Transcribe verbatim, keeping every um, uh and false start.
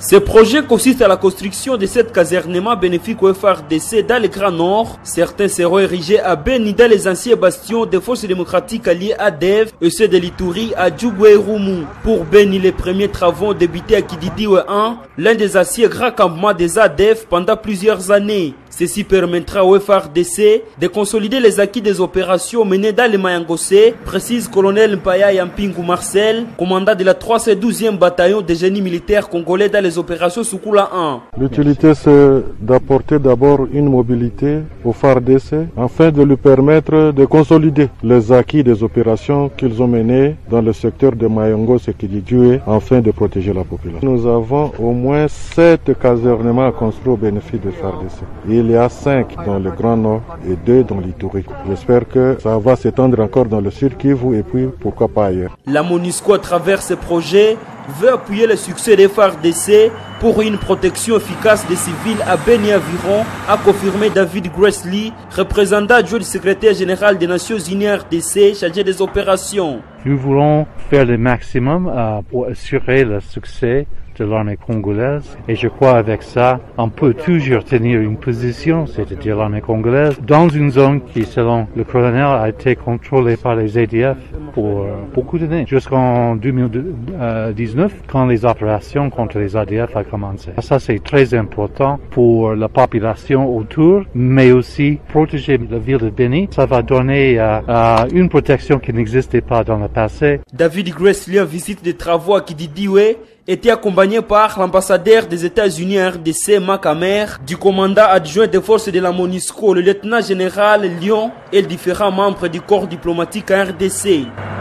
Ce projet consiste à la construction de sept casernements bénéfiques au F A R D C dans le Grand Nord. Certains seront érigés à Beni dans les anciens bastions des forces démocratiques alliées à D E F et ceux de l'Ituri à Djougou et Roumou. Pour Beni, les premiers travaux ont débuté à Kididiwe un, l'un des anciens grands campements des A D F pendant plusieurs années. Ceci permettra au F A R D C de consolider les acquis des opérations menées dans le Mayangosé, précise colonel Mpaya Yampingu Marcel, commandant de la trois cent douzième bataillon de génie militaire congolais dans les opérations Soukula un. L'utilité, c'est d'apporter d'abord une mobilité au F A R D C afin de lui permettre de consolider les acquis des opérations qu'ils ont menées dans le secteur de Mayangos et Kididiwe afin de protéger la population. Nous avons au moins sept casernements à construire au bénéfice du F A R D C. Il y a cinq dans le Grand Nord et deux dans l'Ituri. J'espère que ça va s'étendre encore dans le Sud Kivu et puis pourquoi pas ailleurs. La MONUSCO, à travers ce projet, veut appuyer le succès des F A R D C pour une protection efficace des civils à Beni environ, a confirmé David Gressly, représentant adjoint du secrétaire général des Nations Unies R D C chargé des opérations. Nous voulons faire le maximum euh, pour assurer le succès de l'armée congolaise et je crois avec ça on peut toujours tenir une position, c'est-à-dire l'armée congolaise, dans une zone qui selon le colonel a été contrôlée par les A D F pour euh, beaucoup d'années, jusqu'en deux mille dix-neuf quand les opérations contre les A D F a commencé. Ça c'est très important pour la population autour, mais aussi protéger la ville de Beni. Ça va donner euh, euh, une protection qui n'existait pas dans le passé. David Gressly en visite des travaux à Kididiwe était accompagné par l'ambassadeur des États-Unis à R D C, Makamer, du commandant adjoint des forces de la MONUSCO, le lieutenant général Lyon et les différents membres du corps diplomatique à R D C.